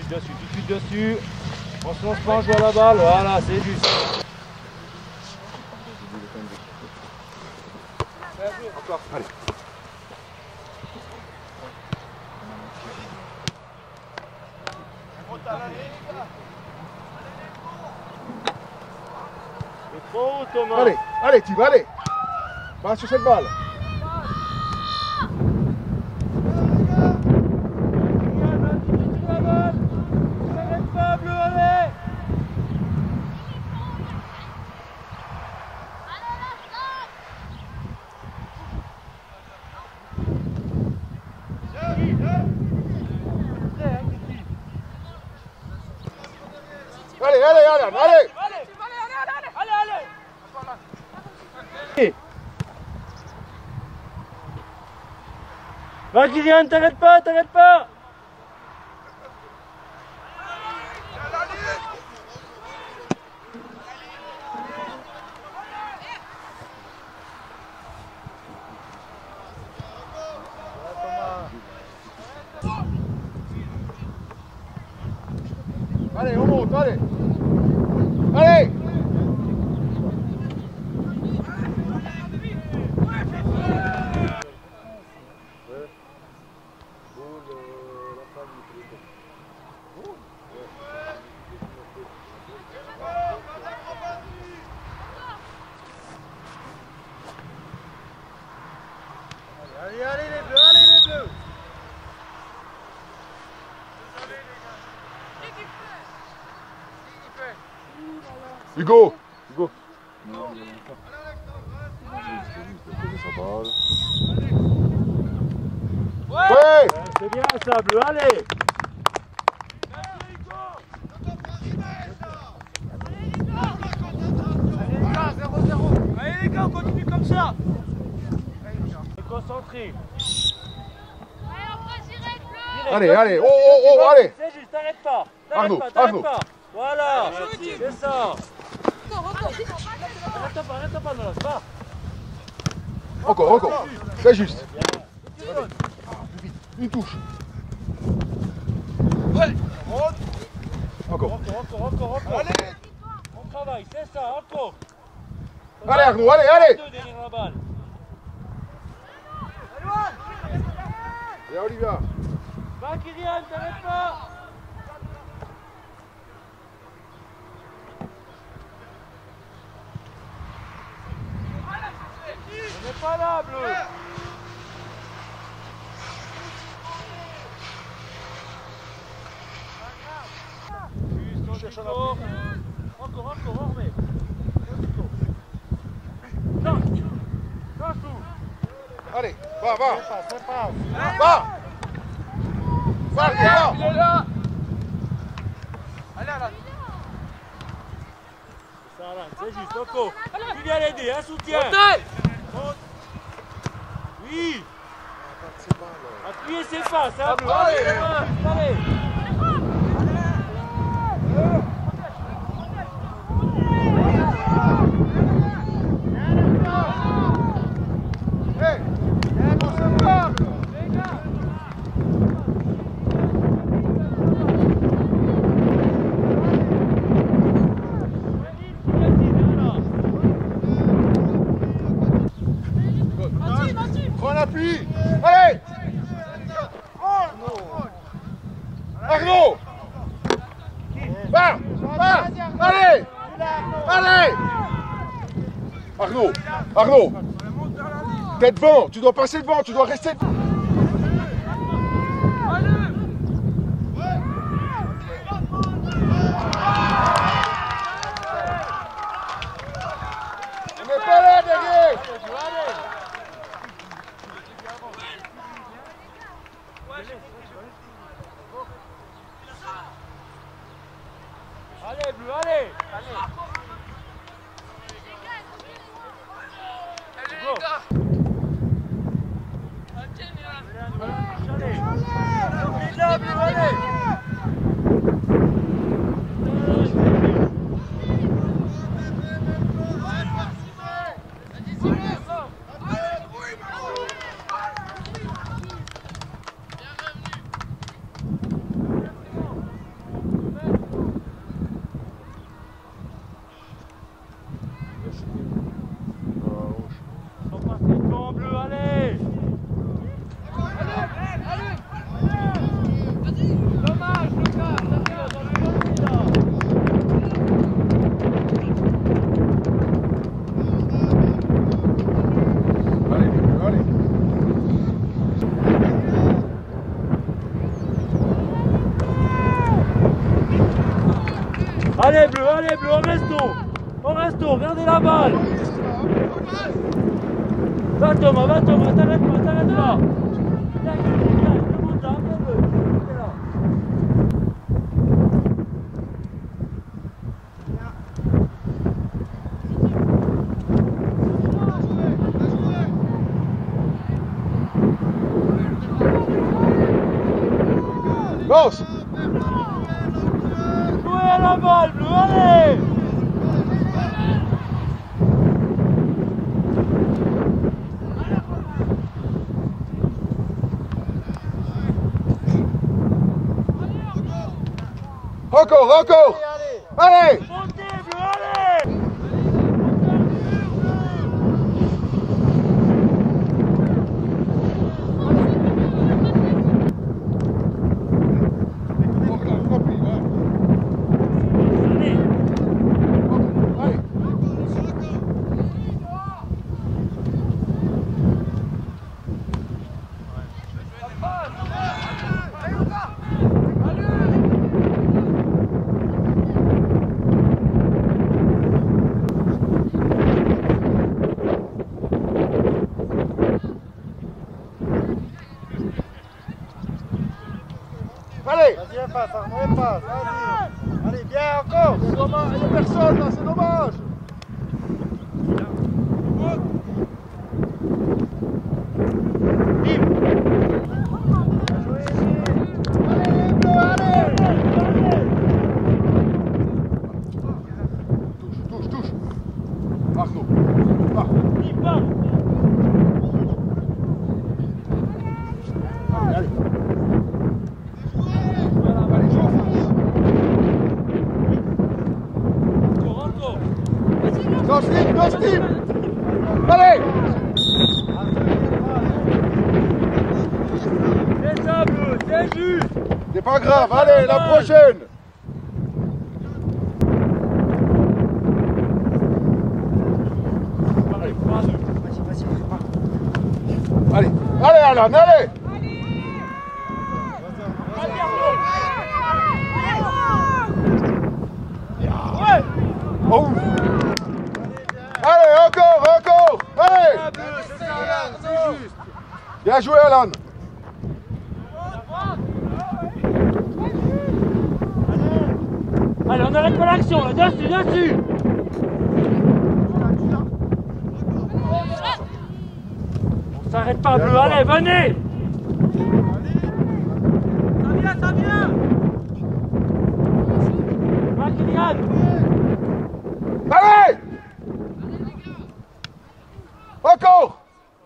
dessus, tout de suite dessus. On se lance pas, on joue à la balle, voilà, c'est juste. Encore, allez. C'est trop haut, Thomas. Allez, allez, Tim, allez. Va sur cette balle. Allez, allez, allez, allez. Va Kylian, t'arrêtes pas, t'arrêtes pas. Allez, on monte, allez. Allez. Allez, allez les bleus, allez les bleus. Hugo. Hugo. Ouais. C'est bien ça, bleu, allez. Allez les gars, on continue comme ça. Concentré. Allez, allez, oh, oh, oh, allez. C'est juste, t'arrêtes pas. Arnaud, T'arrêtes Arnaud. pas. Voilà, c'est ça. Arrête pas, ne lâche pas. Encore, encore. C'est juste. Allez. Plus vite, une touche. Ouais. Encore. Encore. Allez. On travaille, c'est ça, encore. Allez Arnaud, allez, allez. Deux derrière la balle. Et Olivia. Va Kylian, t'arrêtes pas. On n'est pas là, bleu. Juste, on cherche encore, on remet. Change tout. Allez, va, va. C'est pas. Va. Va, va. Il est là. Allez, allez. C'est juste, encore. Tu viens l'aider, un soutien. Monte. Oui. Appuyez ses faces, hein. Allez. Prends l'appui. Allez. Arnaud. Va. Allez. Allez. Arnaud. T'es devant. Tu dois passer devant. Tu dois rester. On n'est pas là derrière. Allez, bleu, allez. Go. Arto, regardez la balle. Va Thomas, t'arrêtes pas. Viens, remonte là, viens-le. Viens là. Lance! Jouez à la balle, bleu, allez! Encore! Allez! Montez, bleu, allez! Allez! Vas-y, passe, Arnaud, passe. Allez, viens encore. C'est dommage, il n'y a personne là, c'est dommage! Touche! Arnaud! Il part! Allez! Dans Steve! Allez! C'est ça, bleu, c'est juste! C'est pas grave, allez, la prochaine! Allez, Alan, allez! Oh. Allez, encore! Allez! Bien joué, Alan! Allez, on arrête pas l'action, là, dessus! On s'arrête pas, bleu, allez, venez! Ça vient! Va, Kylian! Allez! Encore!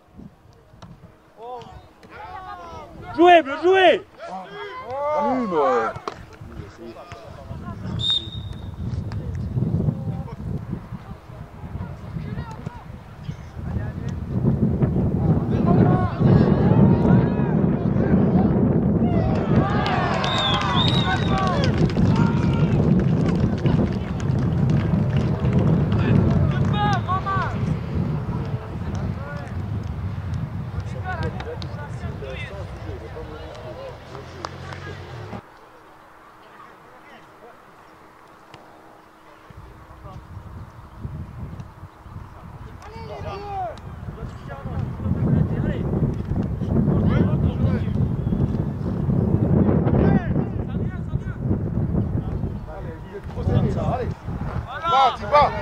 Jouez, bleu, jouez! Allume! Tu vas!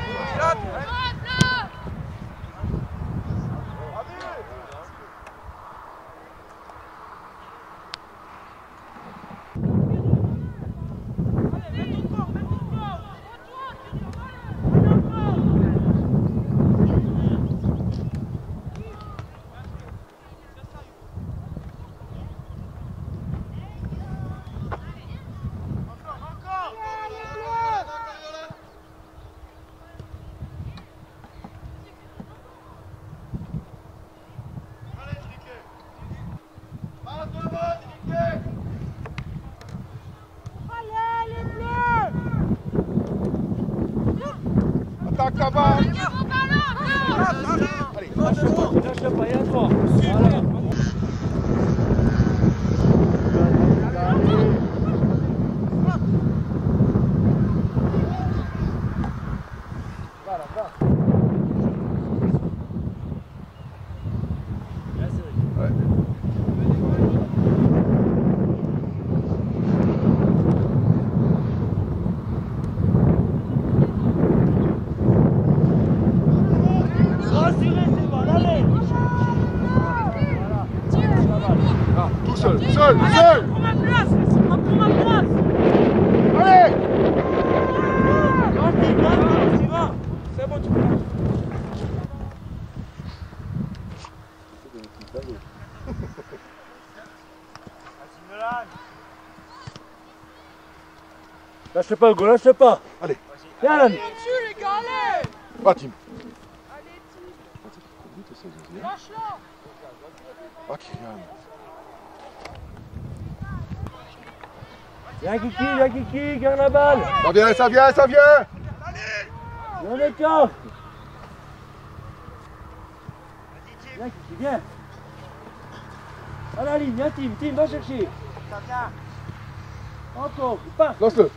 Attaque ta balle! Allez, Lâche pas, il y a trois. Voilà. va. Rassurez, c'est bon, allez. Ah, tout seul, tout seul, tout seul. Prends ma place, prends ma place. Allez. Vas-y, tu vas. C'est bon, tu peux. Lâche pas, Hugo, lâche pas. Allez. Viens, Alan. Les gars, allez. Va, Tim. Allez, lâche-la. Ok, Viens, Kiki, garde la balle. ça vient, ça vient, ça vient. Viens, les gars. Viens, Kiki, viens. À la ligne, viens, Tim, va chercher. Encore, il part. Lance-le.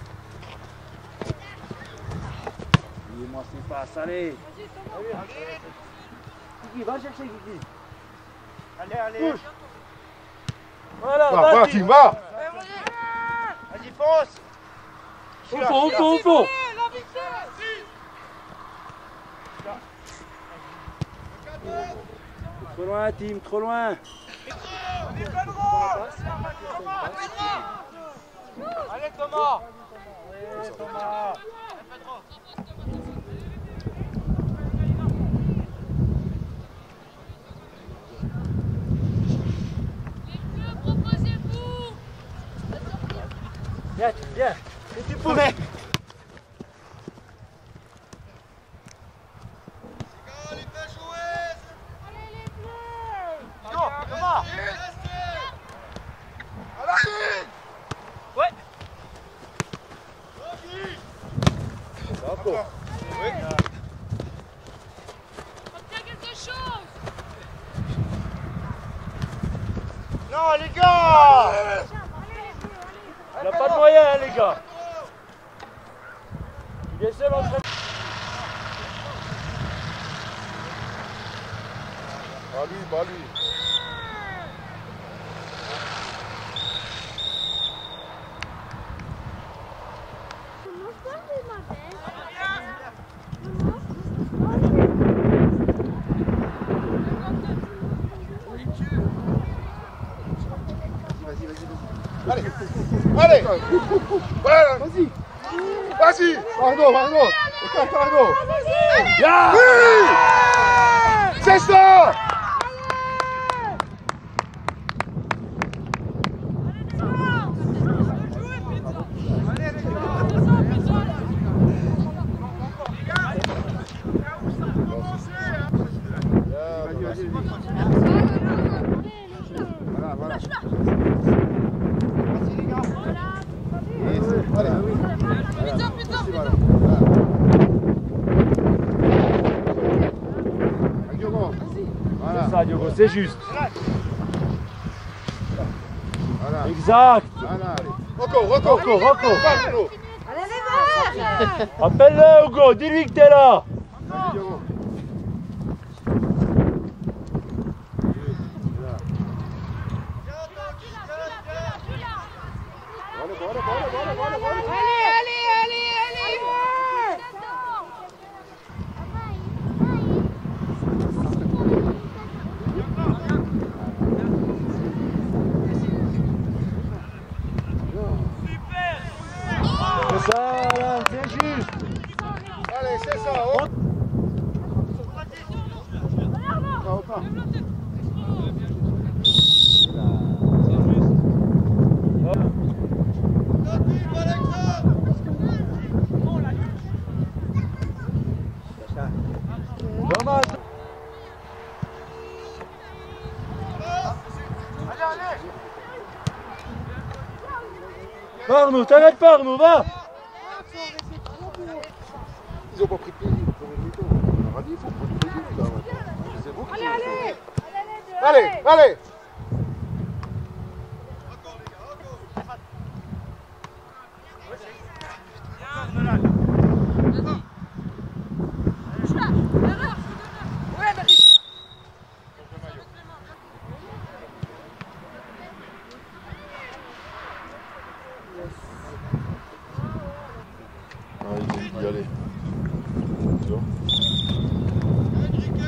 Dis-moi ce qui passe, allez. Kiki, va chercher, Kiki. Allez. Touche. Voilà, Va, va, Tim, va. Vas-y, fonce. Au fond. Trop loin, Tim, trop loin. Allez, Thomas. Viens. Si tu pouvais. Thomas. Ouais. Encore. Obtiens quelque chose. Non, les gars. On n'a pas de moyens, hein, les gars. Il est seul en train de... Bah lui. Allez. Voilà. Vas-y. Pardon. Pardon. Oui. C'est ça. Voilà. C'est ça, Diogo, c'est juste. Voilà. Exact. Voilà. Encore. Allez, les verts. Appelle-le, Hugo, dis-lui que t'es là. Vas-y, Diogo. C'est ça, là, c'est juste. Allez, c'est ça. Dommage. Arnaud, t'arrêtes pas, Arnaud, va. Ils ont pas pris de plaisir. On a dit, il faut prendre du plaisir, les gars. C'est vous qui Allez. Ah, il y aller. Tu vois.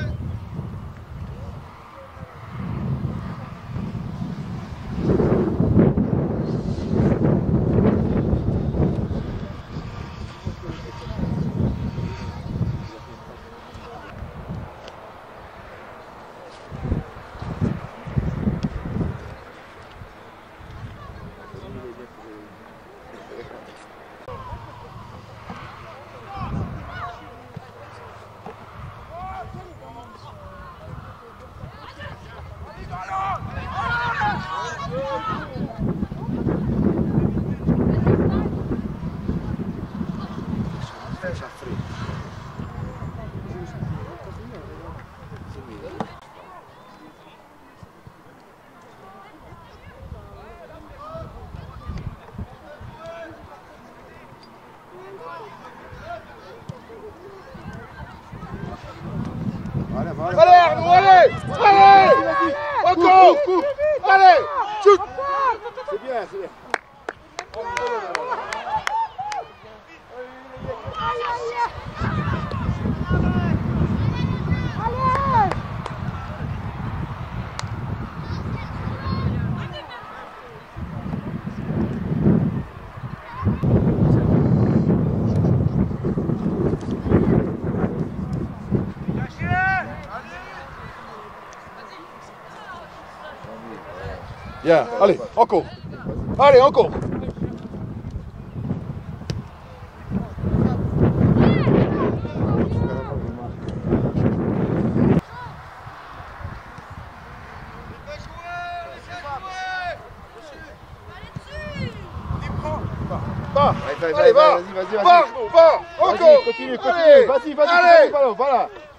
Allez Arnaud, allez. Allez. Encore. Allez. Shoot. C'est bien, c'est bien. Bien, allez, encore. Allez, encore. Va, allez, va. Vas-y. Va, encore. Continue. Allez. Vas-y. Allez. Voilà.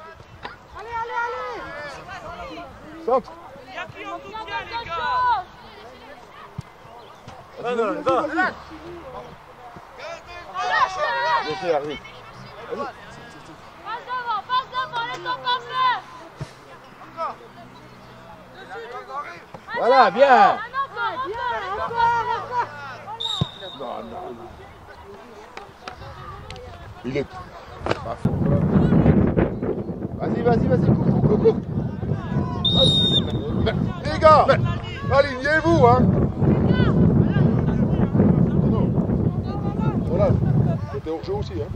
Centre. Va, va. Bien fait, Harry. Passe devant, laisse-toi passer. Voilà, bien. Encore. Non. Il est pas fort. Vas-y, cours. Les gars, alignez-vous, hein. Voilà, c'était hors jeu aussi, hein.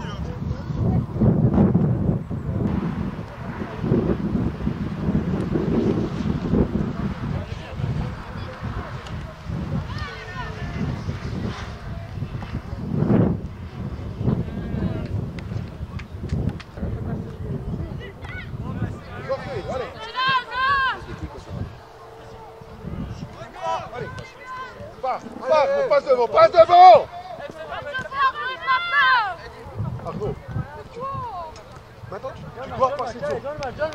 Passe devant. Arnaud, maintenant tu dois passer devant. John.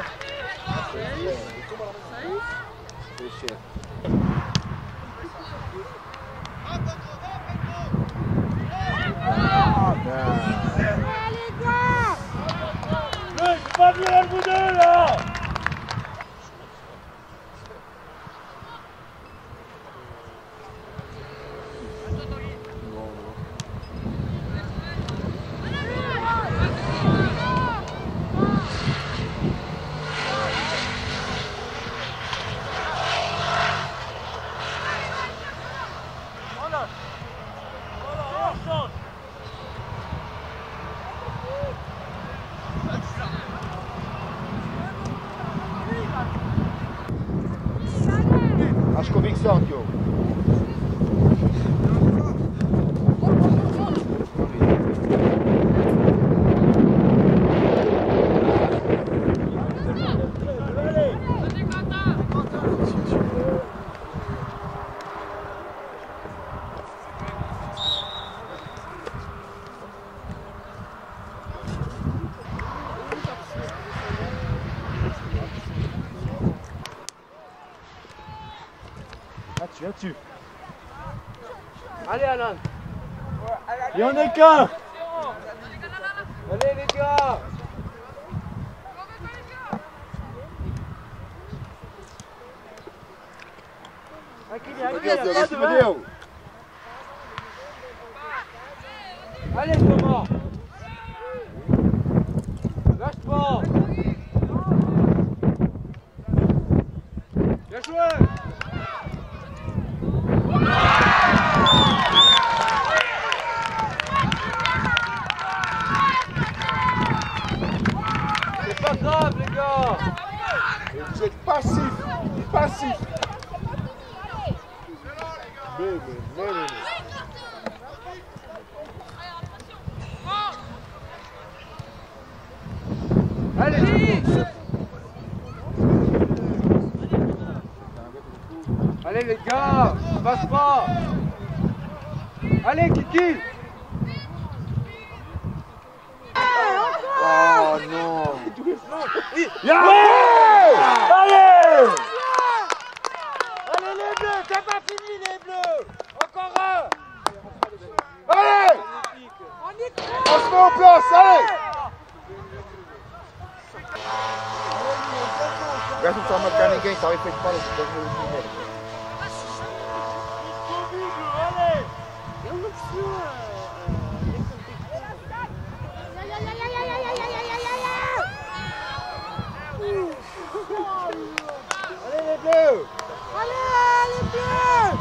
C'est cher. C'est pas bien le bout d'eux là. Acho convicção aqui, ó. Là-dessus. Allez Alan. Il y en a qu'un. Allez les gars. Allez Thomas. Lâche pas. Bien joué. C'est pas grave les gars. Et vous êtes passif. Mais. Allez. Allez les gars, passe pas. Allez Kiki. Oh non. Allez. Allez les bleus, t'as pas fini les bleus. Encore un. Allez. On se met en place, allez. Regarde se não marcar ninguém, estava feito para o Eu não preciso. Allez les bleus! Allez, les bleus!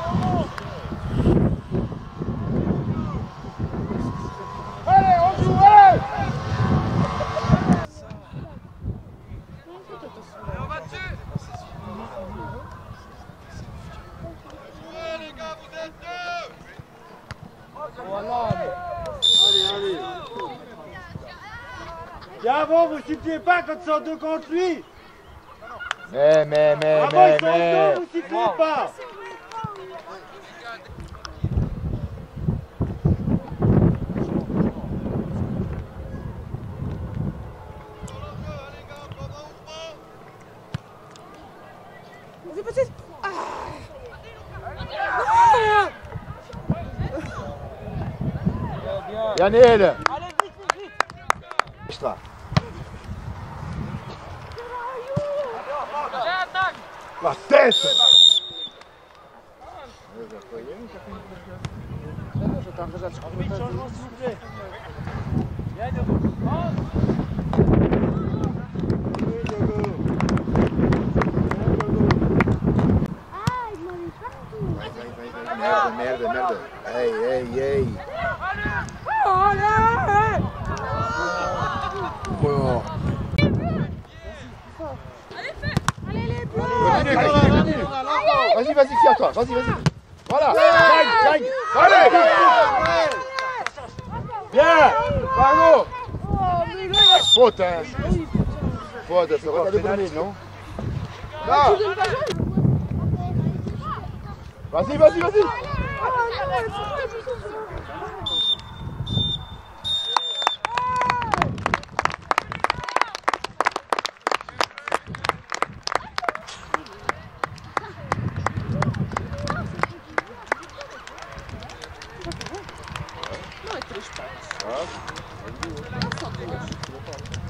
Allez, on joue, allez! On va dessus. Ouais, les gars, vous êtes deux. Allez, allez! Bien avant, vous ne sifflez pas quand ils sont deux contre lui! Mais, Avant, ils sont deux, vous ne sifflez pas! Yannick! Allez, vite, vite, vite! Là. La tête! Vite, changement s'il vous plaît. Bien, Merda. Ei. Bon. Allez les bleus! Vas-y, tire-toi. Vas-y. Voilà. Gagne. Allez! Bien! Bravo! Faute, hein? Faute, c'est pas pénalty, non? Là! Vas-y! Não é 3 pontos.